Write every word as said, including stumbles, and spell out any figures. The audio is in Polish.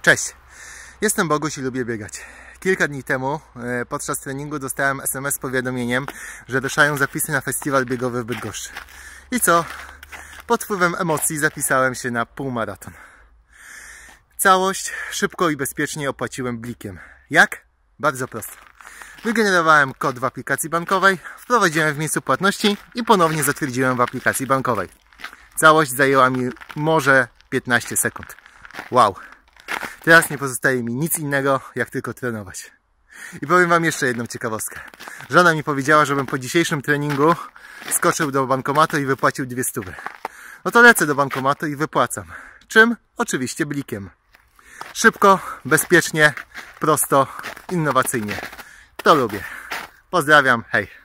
Cześć, jestem Boguś i lubię biegać. Kilka dni temu podczas treningu dostałem es em es z powiadomieniem, że ruszają zapisy na festiwal biegowy w Bydgoszczy. I co? Pod wpływem emocji zapisałem się na półmaraton. Całość szybko i bezpiecznie opłaciłem blikiem. Jak? Bardzo prosto. Wygenerowałem kod w aplikacji bankowej, wprowadziłem w miejscu płatności i ponownie zatwierdziłem w aplikacji bankowej. Całość zajęła mi może piętnaście sekund. Wow! Teraz nie pozostaje mi nic innego, jak tylko trenować. I powiem wam jeszcze jedną ciekawostkę. Żona mi powiedziała, żebym po dzisiejszym treningu skoczył do bankomatu i wypłacił dwie stówy. No to lecę do bankomatu i wypłacam. Czym? Oczywiście blikiem. Szybko, bezpiecznie, prosto, innowacyjnie. To lubię. Pozdrawiam, hej!